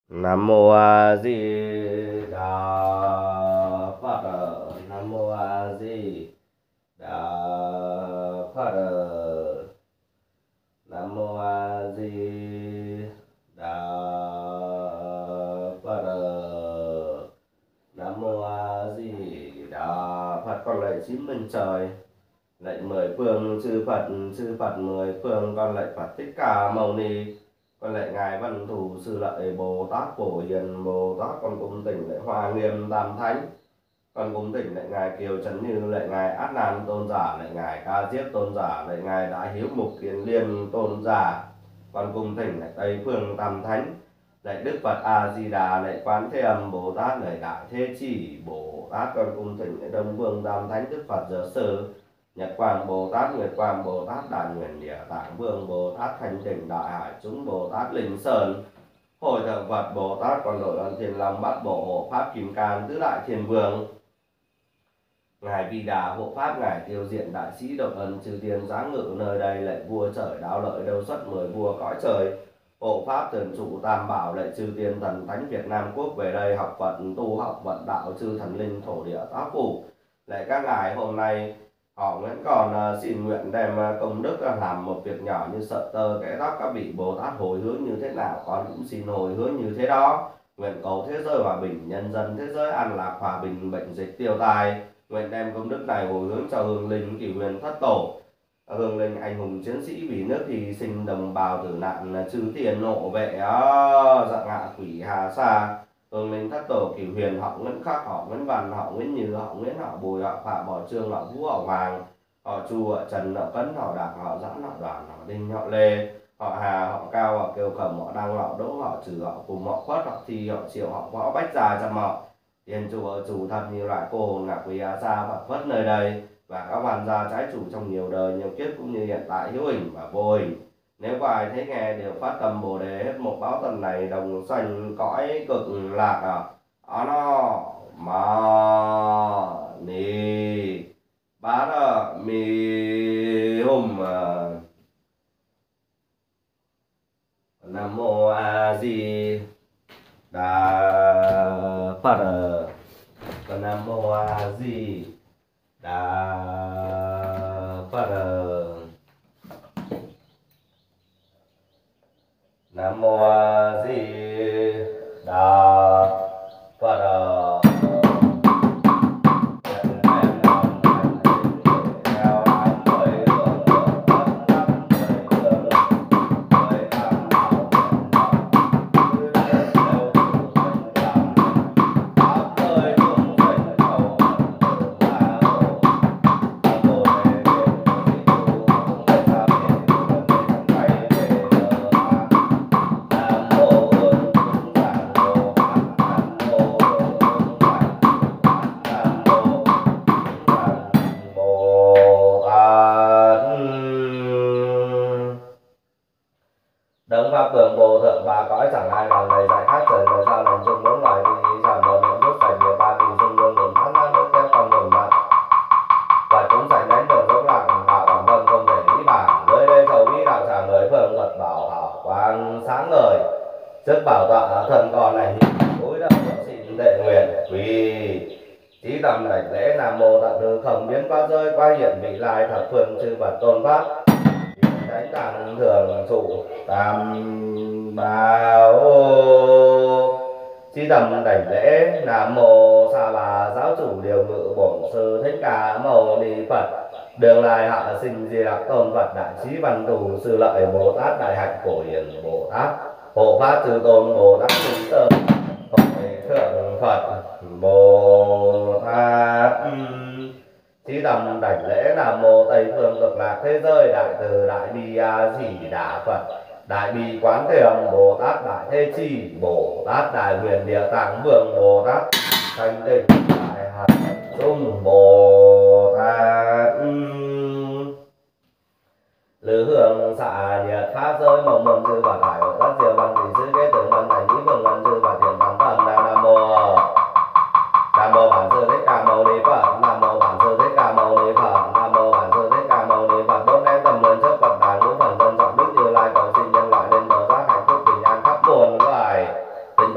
Nam mô A Di Đà Phật. Nam mô A Di Đà Phật. Nam mô A Di Đà Phật. Nam mô A Di Đà Phật. Con lạy chín bên trời, lạy mười phương chư Phật mười phương, con lạy Phật Thích Ca Mâu Ni, con lạy ngài Văn Thù Sư Lợi Bồ Tát Phổ Hiền Bồ Tát, con cung thỉnh lạy Hoa Nghiêm Tam Thánh, con cung thỉnh lạy ngài Kiều Trấn Như, lạy ngài Át Nan Tôn Giả, lạy ngài Ca Diếp Tôn Giả, lạy ngài Đại Hiếu Mục Kiền Liên Tôn Giả, con cung thỉnh lạy Tây Phương Tam Thánh, lạy Đức Phật A Di Đà, lạy Quán Thế Âm Bồ Tát, lạy Đại Thế Chỉ Bồ Tát, con cung thỉnh lạy Đông Vương Tam Thánh Đức Phật Giờ Sư, Nhật Quang Bồ Tát, Nguyệt Quang Bồ Tát, Đại Nguyện Địa Tạng Vương Bồ Tát, Thanh Tịnh Đại Hải Chúng Bồ Tát, Linh Sơn Hội Thượng Phật Bồ Tát, con đội ân Thiên Long Bát Bộ Hộ Pháp Kim Cang Tứ Đại Thiên Vương, ngài Vi Đà hộ pháp, ngài Tiêu Diện Đại Sĩ Độc Ân Chư Tiên giáng ngự nơi đây, lạy vua trời đạo lợi đâu xuất mười vua cõi trời, hộ pháp thường trụ tam bảo, lạy chư tiên thần thánh Việt Nam quốc về đây học Phật tu học vận đạo, chư thần linh thổ địa tác phủ, lạy các ngài hôm nay họ vẫn còn xin nguyện đem công đức làm một việc nhỏ như sợi tơ kẽ tóc các vị Bồ Tát hồi hướng như thế nào, con cũng xin hồi hướng như thế đó. Nguyện cầu thế giới hòa bình, nhân dân thế giới an lạc hòa bình, bệnh dịch tiêu tai. Nguyện đem công đức này hồi hướng cho hương linh Cửu Huyền Thất Tổ, hương linh anh hùng chiến sĩ vì nước hy sinh, đồng bào tử nạn chư tiền hộ vệ dạ ngạ quỷ hà sa, hương linh Thất Tổ Cửu Huyền, họ Nguyễn Khắc, họ Nguyễn Văn, họ Nguyễn Như, họ Nguyễn, họ Bùi, họ Phạm, họ Trương, họ Vũ, họ Hoàng, họ Chu, họ Trần, họ Cấn, họ Đạc, họ Doãn, họ Đoàn, họ Đinh, họ Lê, họ Hà, họ Cao, họ Kiều Khẩm, họ Đăng, họ Đỗ, họ Trừ, họ Cùng, họ Khuất, họ Thi, họ Triệu, họ Võ, Bách Gia, Trăm họ tiền chủ ở chủ thật như loại cô hồn ngạc quý á xa Phật phất nơi đây, và các hoàn gia trái chủ trong nhiều đời nhiều kiếp cũng như hiện tại hữu hình và vô hình. Nếu có ai thấy nghe đều phát tâm Bồ đề, hết một báo tần này đồng sanh cõi cực lạc nó ma ni bát mi hum. Nam mô A Di Đà Phật. Nam mô A Di Đà Phật. Nam mô A Di Đà Phật. Đấng pháp cường vô thượng ba cõi chẳng ai bằng đầy giải khác trời người sao làm chung bốn loài thì chẳng một niệm nước sạch người ba kỳ sinh vương nguồn thác nát nước theo con nguồn mạng và chúng sạch đánh đường dốc lặng đạo bản thân không thể nghĩ bàn nơi đây thầu vi đạo tràng người phương Phật bảo hảo quang sáng ngời sức bảo tọa thần còn này đối đạo xin đệ nguyện quy chí tâm đảnh lễ nam mô tận hư không biến qua rơi qua hiện vị lai thập phương chư Phật tôn pháp đánh tạng thường trụ tam bảo chí tâm đảnh lễ nam mô sa bà giáo chủ điều ngự bổn sư Thích Ca Mâu Ni Phật đường lai hạ sinh di lặc tôn Phật đại trí văn thù sư lợi Bồ Tát đại hạnh phổ hiền Bồ Tát hộ pháp chư tôn Bồ Tát Linh Sơn hội thượng Phật Bồ Tát chí tâm đảnh lễ nam mô Tây phương cực lạc thế giới đại từ đại bi a di đà Phật đại bi quán thế âm Bồ Tát đại thế chi Bồ Tát đại huyền địa tạng vương Bồ Tát thanh tịnh đại hải trung Bồ Tát lư hương xạ nhiệt pháp giới mộng mộng chư Phật hải hội tất diệu văn thủy sư kế tưởng văn thành lý vương văn chư Phật thiền thần thần nam mô bản sư Thích Ca Mâu Ni Phật. Nam mô bản sư Thích Ca Mâu Ni Phật. Nam mô bản sư Thích Ca Mâu Ni Phật. Bốn nén tâm lớn trước Phật đàn ngũ phần dân trọng đức Như Lai cầu xin nhân loại lên bờ giác hạnh phúc bình an khắp muôn loài. Tình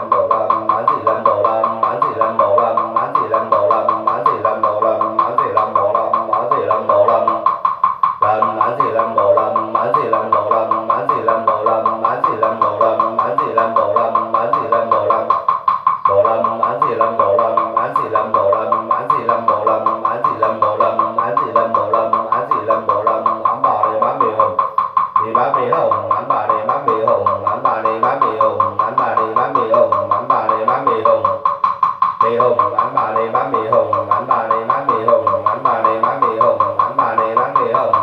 lâm bảo lâm mãn thị lâm bảo lâm mãn thị lâm bảo lâm mãn thị lâm bảo lâm mãn thị lâm bảo lâm mãn thị lâm bảo lâm mãn thị lâm bảo lâm mãn thị lâm bảo lâm mãn thị lâm bảo lâm mãn thị lâm bảo lâm mãn thị lâm bảo lâm mãn thị lâm bảo lâm mãn thị lâm bảo lâm bảo lâm mãn thị lâm bảo lâm mãn thị lâm bảo lâm mãn thị lâm bảo lâm mãn thị lâm bảo lâm mãn thị lâm bảo lâm mãn thị lâm bảo lâm ám bà đề bá mì hồng đi bá mì hồng ám bà đề bá mì hồng ám bà đề bá mì hồng ám bà đề bá mì hồng ám bà đề bá mì hồng mì hồng ám bà đề bá mì hồng ám bà đề bá mì hồng ám bà đề bá mì hồng ám bà đề bá mì hồng.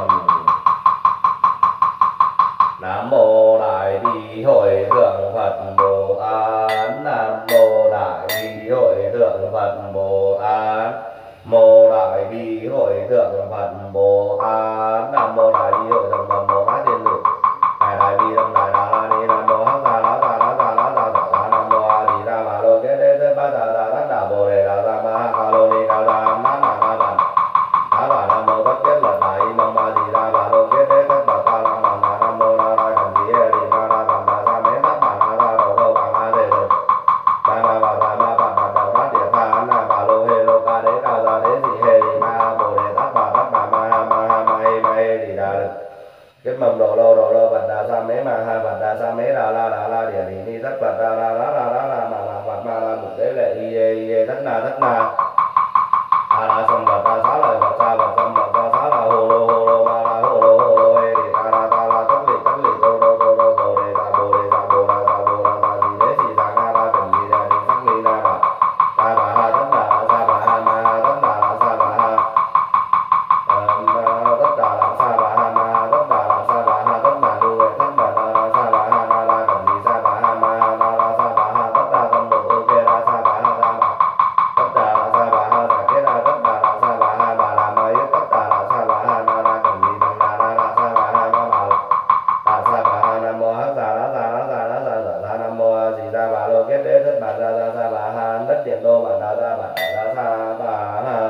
Nam mô Đại Bi Hội Thượng Phật Bồ Tát. Nam mô Đại Bi Hội Thượng Phật Bồ Tát. Mô Đại Bi Hội Thượng Phật Bồ Tát. Nam mô Đại Bi Hội Thượng Phật Bồ Tát Thiên Tử. Đại Đại Bi Tâm Đại Đà La Ni. Nam mô Hắc Đà La Đà La Đà La Đà La Đà. Nam mô A Di Đà Bà Lô Kết Đế Thế Bát Đà Đà Đà Đà Bồ Đề Đà Đà Ma Ha Ca Lô Ni Đà Đà Nam Đà Đà Đà Đà Đà. Nam mô Tất Kết Lật Đại Nam A Di Đà Bà Lô Kết Đế Thế Bát Đà La Đà Đà. Nam mô La Đà Cầm Di Đà Di Đà Đà Đà Đà Đà Mế Tát Bà Đà Đà Đầu Câu Bà Ma Đề Đề Đà Đà Bà Đà Ma Bà Đà Đầu Đát Địa Tha Na Bà Lô Hê Lô Ca Đế Ca Gia Đế Dị Hê Di Ma Bồ Đề Tát Bà Ma Ha Ma Hê Ma Hê Di Đà Lực Kết Mầm Đồ Lô Bật Đà Sa Mế Ma Ha Bật Đà Sa Mế Đà La Địa Đi Ni Thất Bật Đà La Ma La Phật Ma La Mục Đế Lệ Y Thất Na A La Sâm Bật Đà Xá Lợi Bật Sa Bật Sâm Bật Đà Xá La Hồ Lô Ma La Hồ Lô Hê Đi Ta La Tất Lị Tô Bồ Đề Đà Bồ Đề Đà Bồ Đà Di Đế Sì Đà Na Đà Cần Di Đà Đi Sắc Ni Na Bà Ta Bà Ha Tất Đà Sa Bà Ha Ma Ha Tất Đà Sa Bà Ha Tất Đà Sa Bà Ha Ma Ha Tất Đà Sa Bà Ha Tất Đà Nu Tất Đà Sa Bà Ha Na Đà Cần Di Sa Bà Ha Ma Ha Na Đà Sa Bà Ha Tất Đà Tâm Bồ Ô Kê Đà Sa Bà Ha Đà Ma Tất Đà Sa Bà Ha Đà Kết Đà Tất Đà Sa Bà Ha Bà Đà Ma Yết Tất Đà Sa Bà Ha Na Đà Cần Di Đà Đà Sa Bà Ha Ma Bà Sa Bà Ha. Nam mô Hắc Đà Nam mô A Di Đà Bà Lô Kết Đế Thất Bà Đà Sa Bà Ha Đất Điện Đô Bà Đà Sa Bà Ha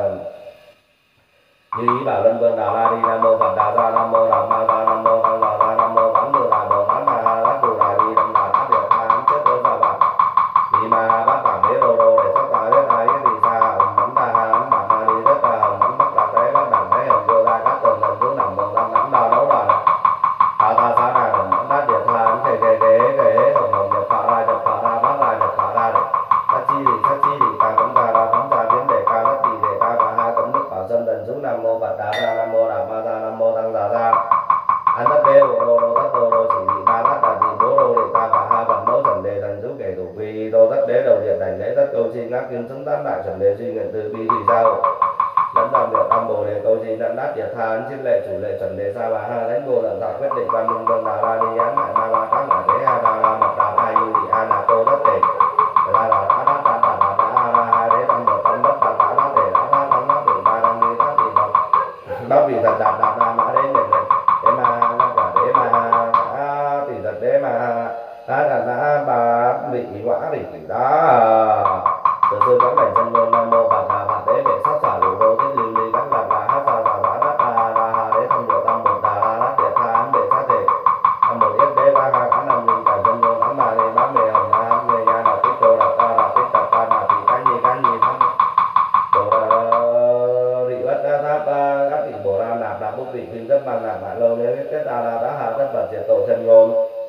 Như Ý Bảo Luân Vương Đà La Đi. Nam mô Phật Đà Sa Nam mô Đà Ma Sa Nam mô Tăng Đà Sa Nam mô Quán Tự Đà Bồ Tát Ma Ha Đắc Cù Đà Đi Tâm Đà Đắc Địa Tha Ám Chết Đô Sa Bà Đi Ma Ha Bát Đẳng Đế Đô Đô Để Sắc Ta Hết Ai Hết Đi Sa Hồng Mắm Ta Ha Ám Bạc Ma Đi Tất Ta Hồng Mắm Bắc Đà Tế Bát Đẳng Đế Hồng Vô La Các Tuần Thần Chú Nằm Bồng Tâm Nắm Đào Đấu Đà Tha Ta Sa Đà Hồng Mắm Đát Địa Tha Ám Kề Kề Kề Kề Hồng Hồng Nhập Phạ Ra Nhập Phạ Ra Bát Ra Nhập Phạ Ra Để Sắc Chi Đi Ta Cấm Ta Ra Cấm Ta Biến Đề Ca Đất Đi Đề Ca Bà Ha Cấm Đức Bảo Dân Thần Chú Nam mô Phật Đà Sa Nam mô Đà Ma Sa Nam mô Tăng Đà Sa An Tất Đế Hộ Đô Đô Tất Đô Đô Chỉ Thị Ba Tất Đà Thị Bố Đô Đề Ta Bà Ha Phật Mẫu Trần Đề Thần Chú Kể Thủ Vi Đô Tất Đế Đầu Điện Đảnh Lễ Tất Câu Chi Ngác Kim Xứng Tán Đại Trần Đề Duy Nguyện Từ Bi Thị Sao Lẫn Tam Địa Tam Bồ Đề Câu Chi Đặng Đát Địa Tha Án Chiết Lệ Chủ Lệ Trần Đề Sa Bà Ha Lãnh Bồ Lận Thọ Quyết Định Quan Minh Vân Đà La Đi Án Đại Ma La Các Ngã Đế A Đà La Mật Đà Thai Như Thị A Nà Tô Tất Tề La Đà Đá Đá Đá Đá Đá Đá Đá Ha Đế Tâm Bồ Tâm Đất Đà Đá Đá Đế Đá Đá Đá Đá Đế Ba Đăng Ni Đá Thị Đọc Bác Vị Thật Đà Đà Đà Mã Đế Đế Đế Ma Ha Quả Đế Ma Ha Tỷ Thật Đế Ma Ha Đá Đà Đá Ba Vị Quả Vị Đá Từ Sư Quán Cảnh Chân Ngôn Nam Mô Phật Đà Phật Đế Đệ Sát Xả Lục Đô Thiết Liên Ly Đắc Lạc Là Hát Xà Xà Xà Đắc Đà Đà Hà Đế Thông Bộ Tâm Bồ Đà La Đắc Địa Tha Ám Đệ Sát Thể Âm Bồ Yết Đế Ba Ha Quán Nam Linh Cảnh Chân Ngôn Ám Bà Lê Bám Mê Hồng Na Ám Nghê Nha Đà Tích Tô Đà Ta Đà Tích Tập Ta Đà Thị Cá Nhi Thăm Bồ Đà Rị Bất Đa Tháp Các Thị Bồ Đà Nạp Đà Búc Vị Kinh Tất Ban Nạp Bại Lô Đế Kết Đà Đà Đá Hà Tất Bật Diệt Tổ Chân Ngôn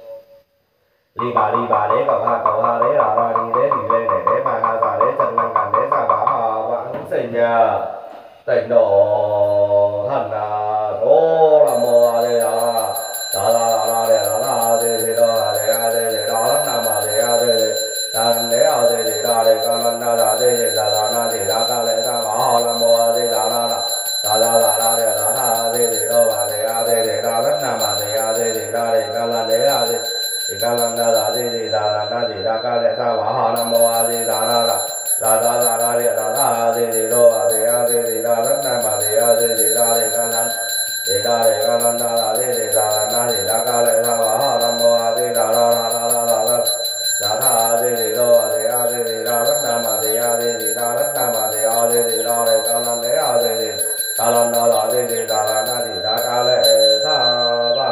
Ly Bà Đế Cầu Ha Đế Đà Ra Đi Đế Thị Lê Đế Đế Ma Ha Già Đế Chân Năng Càn Đế Sa Bá Hà Vãng Sinh Tịnh Độ Thần Đô Nam Mô A Di Đà Đà Đà Đà Đà Đà Đà Di Di Đà Đà Đà Di Di Đà Đà Nam A Di A Di Di Đà Đế A Di Di Đà Đế Ca Lân Đà Đà Di Di Đà Đà Na Di Đà Ca Lệ Sa Bá Hà Nam Mô A Di Đà Đà Đà Đà Đà Đà Đà Đà Đà Di Di Đô Bà Đế A Di Di Đà Đà Nam A Di A Di Di Đà Đế Ca Lân Đế A Di Di Ca Lân Đà Đà Di Di Đà Đà Na Di Đà Ca Lệ Sa Bá Hà Nam Mô A Di Đà Đà Đà Đà Đà Đà Đà Đà Di Di Đô Bà Đế A Di Di Đà Đà Nam A Di A Di Di Đà Đế Ca Lân Đế Đà Đế Ca Lân Đà Đà Di Di Đà Đà Na Di Đà Ca Lệ Sa Bá Hà Nam Mô A Di Đà Đà Đà Đà Đà Đà Đà Đà Đà Di Di Đô Bà Đế A Di Di Đà Đà Nam A đi a đi đi đa đất nam a đi a đi đi đa đi ca lan lễ a đi đi đa lan đa la đi đi đa lan a đi đa ca lễ sa ba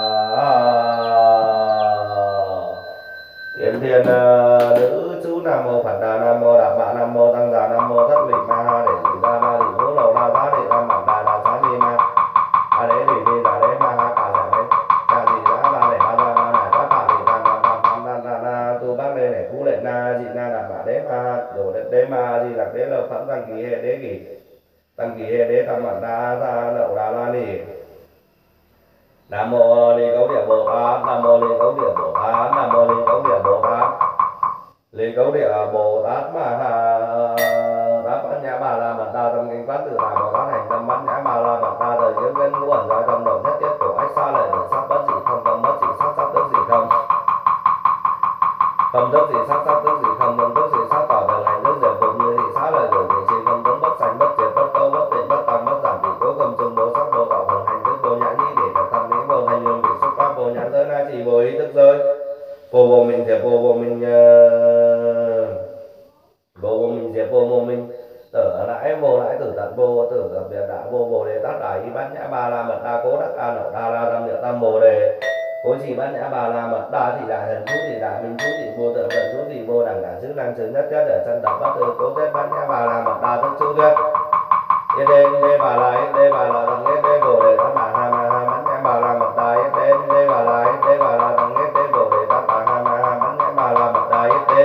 Yến thiên nữ chú nam mô Phật đà nam mô Đạp Mã nam mô Tăng già nam mô Thất Lịch Ma Ha để đi ra na đi vũ lầu la giá để ra mặt đà đà xá đi ma a đấy đi ra đấy ma ha cả giả đấy cả gì giá la để la la này giá cả để na tu bác đây này phú lệ na dị na Đạp Mã đế ma rồi đế ma gì là đế lộc phẩm tăng kỳ hệ đế kỳ tăng kỳ hệ đế tăng mặt đà ra đậu đà la nỉ Nam mô Ly Cấu Địa Bồ Tát, Nam mô Ly Cấu Địa Bồ Tát, Nam mô Ly Cấu Địa Bồ Tát. Ly Cấu Địa Bồ Tát Ma Ha Đáp Bát Nhã Ba La Mật Đa Tâm Kinh Quán Tự Tại Bồ Tát Hành Tâm Bát Nhã Ba La Mật Đa Thời Giới根Ngũ Ẩn Giai Tâm Đồng Nhất Tiết Cổ Ách Xa Lợi Được Sắc Bất Dị Không Tâm Bất Dị Sắc Sắc Tức Dị Không Tâm Tức Dị Sắc Sắc Tức Dị Không Tâm Tức Dị Sắc Tỏ Đường Hành Tức Diệu Phục Như Thị Xá Lợi Được Thị Chi Không Tướng Bất Sanh Bất Triệt Bất Câu Bất Tịnh Bất Tăng Bất Giảm Thị Cố Cầm Trung Bố Sắc Bố Tạo Phần Hành Thức Bố Nhãn Nhĩ Để Thật Tâm Lý Bố Thành Lương Vị Xuất Pháp Bố Nhãn Giới Na Chỉ Bố Ý Thức Giới Vô Mình Thiệp Vô Mình Vô Mình Diệp Vô Mình Tử Lãi Vô Lãi Tử Tận Vô Tử Tập Biệt Đạ Vô Bồ Đề Tát Đài Y Bát Nhã Ba La Mật Đa Cố Đắc A Nậu Đa La Tâm Địa Tam Bồ Đề Cố Chỉ Bát Nhã Ba La Mật Đa Thị Đại Thần Chú Thị Đại Minh Chú Thị Vô Tượng Tận Chú Thị Vô Đẳng Đẳng Chữ Năng Chữ Nhất Nhất Ở Chân Đập Bát Tư Cố Tết Bát Nhã Ba La Mật Đa Thức Chú Tuyết Yết Đê Bà La Yết Đê Bà La Đằng Yết Đê Bồ Đề Tát Bà Ha Ma Ha Bát Nhã Ba La Mật Đa Yết Đê Bà La Yết Đê Bà La Đằng Yết Đê Bồ Đề Tát Bà Ha Ma Ha Bát Nhã Ba La Mật Đa Yết Đê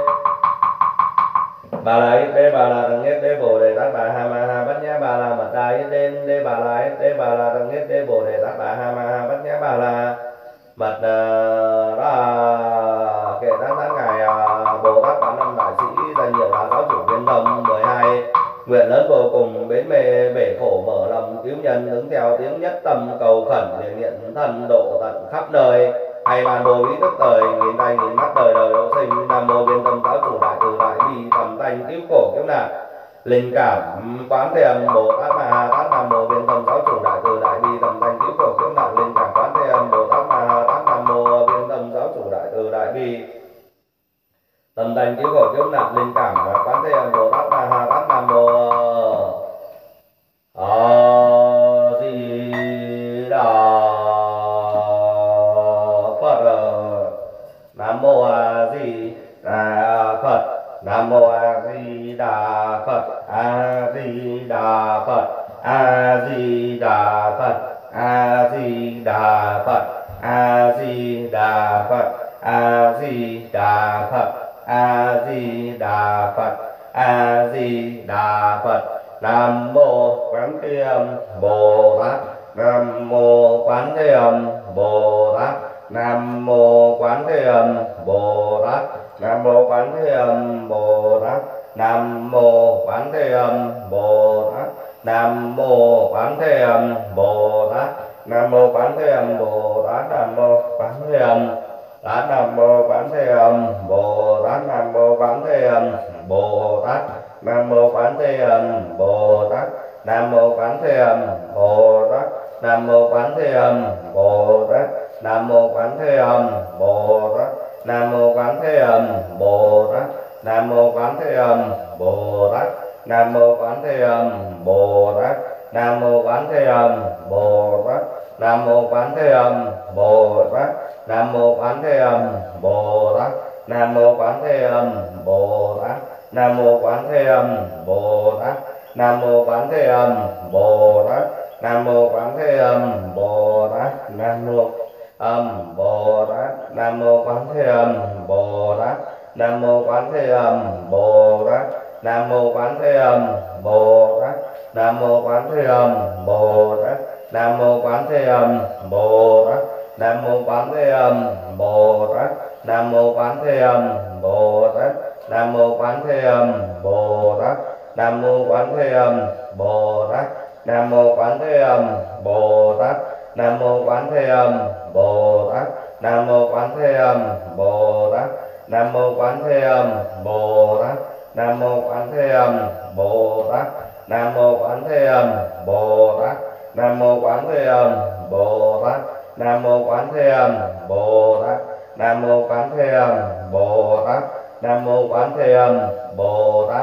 Bà La Yết Đê Bà La Đằng Yết Đê Bồ Đề Tát Bà Ha Ma Ha Bát Nhã Ba La Mật Đa Yết Đê Bà La Yết Đê Bà La Đằng Yết Đê Bồ Đề Tát Bà Ha Ma Ha Bát Nhã Ba La Mật Đa kể tán tán ngài Bồ Tát Quán Âm Đại Sĩ danh hiệu là giáo chủ viên tâm 12 nguyện lớn vô cùng bến mê bể khổ mở lòng cứu nhân ứng theo tiếng nhất tâm cầu khẩn để nguyện thân độ tận khắp nơi hay bàn đồ ý thức đời nghìn tay nghìn mắt đời đời độ sinh nam mô viên tâm giáo chủ đại từ đại bi tầm tanh cứu khổ cứu nạn linh cảm quán thế âm Bồ Tát Ma Ha Tát nam mô viên tâm giáo chủ đại từ đại bi tầm tanh cứu khổ cứu nạn linh cảm quán thế âm Bồ Tát Ma Ha Tát nam mô viên tâm giáo chủ đại từ đại bi tầm tanh cứu khổ cứu nạn linh cảm quán thế âm Bồ Tát Ma Ha Tát nam mô A Di Đà Phật Nam mô A Di Đà Phật Nam mô A Di Đà Phật A Di Đà Phật A Di Đà Phật A Di Đà Phật A Di Đà Phật A Di Đà Phật A Di Đà Phật A Di Đà Phật Nam mô Quán Thế Âm Bồ Tát Nam mô Quán Thế Âm Bồ Tát Nam mô Quán Thế Âm Bồ Tát Nam mô Quán Thế Âm Bồ Tát Nam mô Quán Thế Âm Bồ Tát Nam mô Quán Thế Âm Bồ Tát Nam mô Quán Thế Âm Bồ Tát Nam mô Quán Thế Âm Nam mô Quán Thế Âm Bồ Tát Nam mô Quán Thế Âm Bồ Tát Nam mô Quán Thế Âm Bồ Tát Nam mô Quán Thế Âm Bồ Tát Nam mô Quán Thế Âm Bồ Tát Nam mô Quán Thế Âm Bồ Tát Nam mô Quán Thế Âm Bồ Tát Nam mô Quán Thế Âm Bồ Tát Nam mô Quán Thế Âm Bồ Tát Nam mô Quán Thế Âm Bồ Tát Nam mô Quán Thế Âm Bồ Tát Nam mô Quán Thế Âm Bồ Tát Nam mô Quán Thế Âm Bồ Tát Nam mô Quán Thế Âm Bồ Tát Nam mô Quán Thế Âm Bồ Tát Nam mô Quán Thế Âm Bồ Tát Nam mô Âm Bồ Tát Nam mô Quán Thế Âm Bồ Tát Nam mô Quán Thế Âm Bồ Tát Nam mô Quán Thế Âm Bồ Tát Nam mô Quán Thế Âm Bồ Tát Nam mô Quán Thế Âm Bồ Tát Nam mô Quán Thế Âm Bồ Tát Nam mô Quán Thế Âm Bồ Tát Nam mô Quán Thế Âm Bồ Tát Nam mô Quán Thế Âm Bồ Tát Nam mô Quán Thế Âm Bồ Tát Nam mô Quán Thế Âm Bồ Tát Nam mô Quán Thế Âm Bồ Tát Nam mô Quán Thế Âm Bồ Tát Nam mô Quán Thế Âm Bồ Tát Nam mô Quán Thế Âm Bồ Tát Nam mô Quán Thế Âm Bồ Tát Nam mô Quán Thế Âm Bồ Tát Nam mô Quán Thế Âm Bồ Tát Nam mô Quán Thế Âm Bồ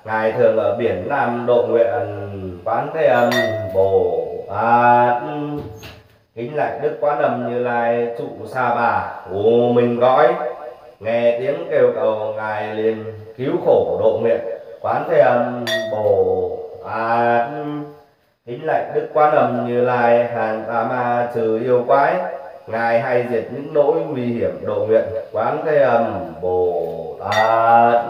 ngài thường ở biển Nam độ nguyện Quán Thế Âm Bồ Tát. Kính lạy Đức Quán Âm Như Lai trụ Sa Bà u mình gói, nghe tiếng kêu cầu ngài liền cứu khổ độ nguyện Quán Thế Âm Bồ Tát. Kính lạy Đức Quán Âm Như Lai hàng tà ma trừ yêu quái, ngài hay diệt những nỗi nguy hiểm độ nguyện Quán Thế Âm Bồ Tát.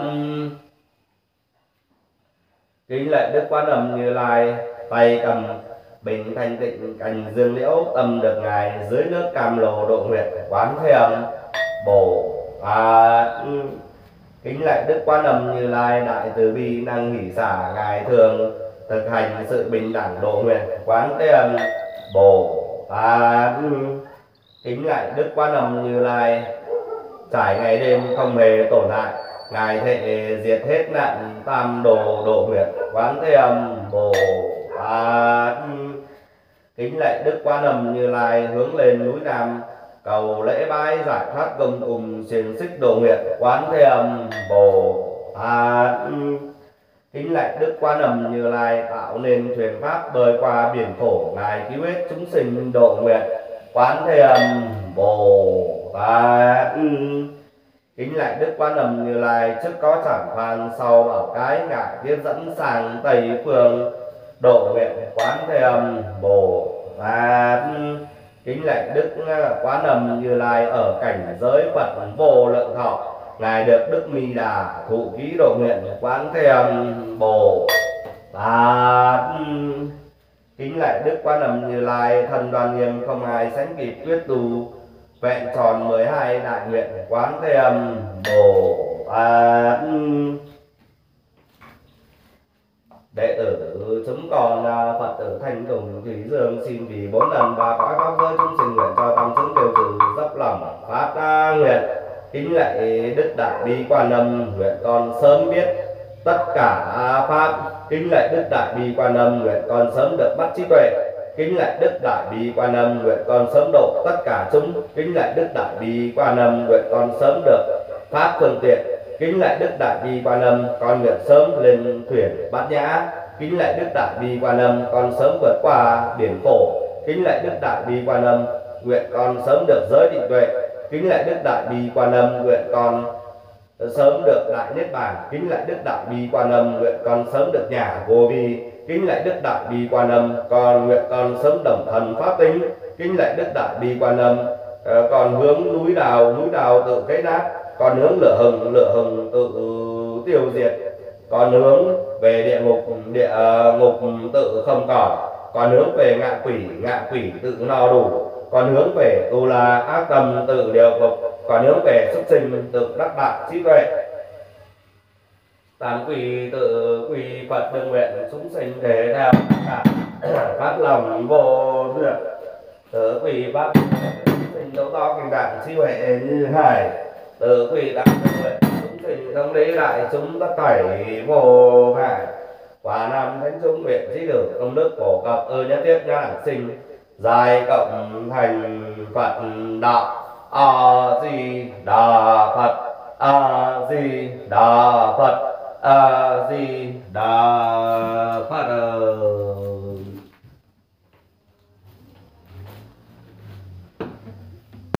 Kính lạy Đức Quán Âm Như Lai tay cầm bình thanh tịnh cành dương liễu, tâm được ngài dưới nước cam lồ độ nguyện Quán Thế Âm Bồ Tát. Kính lạy Đức Quán Âm Như Lai đại từ bi năng hỷ xả, ngài thường thực hành sự bình đẳng độ nguyện Quán Thế Âm Bồ Tát. Kính lạy Đức Quán Âm Như Lai trải ngày đêm không hề tổn hại, ngài thệ diệt hết nạn tam đồ độ nguyện Quán Thế Âm Bồ Tát. Kính lạy Đức Quán Âm Như Lai hướng lên núi Nam, cầu lễ bái giải thoát công cùng xiềng xích độ nguyện Quán Thế Âm Bồ Tát. Kính lạy Đức Quán Âm Như Lai tạo nên thuyền pháp bơi qua biển khổ, ngài cứu hết chúng sinh độ nguyện Quán Thế Âm Bồ Tát. Kính lạy Đức Quán Âm Như Lai trước có Trảng Phan sau Bảo Cái, ngài tiếp dẫn sang Tây Phương độ nguyện Quán Thế Âm Bồ Tát. Kính lạy Đức Quán Âm Như Lai ở cảnh giới Phật vô lượng thọ, ngài được Đức Mi Đà thụ ký độ nguyện Quán Thế Âm Bồ Tát. Kính lạy Đức Quán Âm Như Lai thần đoan nghiêm không ai sánh kịp, quyết tu vẹn tròn 12 đại nguyện Quán Thế Âm Bồ Tát. Đệ tử chúng con Phật tử Thanh Tùng Thủy Dương xin vì 4 lần và cõi pháp giới chúng sinh nguyện cho tâm chúng đều từ dốc lòng phát nguyện. Kính lạy Đức Đại Bi Quan Âm nguyện con sớm biết tất cả pháp. Kính lạy Đức Đại Bi Quan Âm nguyện con sớm được mắt trí tuệ. Kính lạy Đức Đại Bi Quan Âm nguyện con sớm độ tất cả chúng. Kính lạy Đức Đại Bi Quan Âm nguyện con sớm được pháp phương tiện. Kính lạy Đức Đại Bi Quan Âm con nguyện sớm lên thuyền Bát Nhã. Kính lạy Đức Đại Bi Quan Âm con sớm vượt qua biển khổ. Kính lạy Đức Đại Bi Quan Âm nguyện con sớm được giới định tuệ. Kính lạy Đức Đại Bi Quan Âm nguyện con sớm được đại niết bàn. Kính lạy Đức Đại Bi Quan Âm nguyện con sớm được nhà vô vi. Kính lạy Đức Đại Bi Quan Âm con nguyện con sớm đồng thần pháp tính. Kính lạy Đức Đại Bi Quan Âm còn hướng núi đào tự cái nát. Còn hướng lửa hừng tự tiêu diệt. Còn hướng về địa ngục tự không còn. Còn hướng về ngạ quỷ tự no đủ. Còn hướng về tu la ác tâm tự điều phục. Còn hướng về súc sinh tự đắc đại trí tuệ. Tam quỷ tự quỷ Phật đương nguyện chúng sinh thể theo phát lòng vô duyệt. Tự quỷ pháp sinh đấu to kinh đạn trí huệ như hải. Tự quỷ đắc nguyện chúng sinh thông lý đại chúng tất thảy vô ngại. Quả Nam thánh chúng nguyện trí tử công đức phổ cập ư nhất thiết nha đẳng sinh. Giai cộng thành Phật đạo. A Di Đà Phật. A Di Đà Phật. A Di Đà Phật.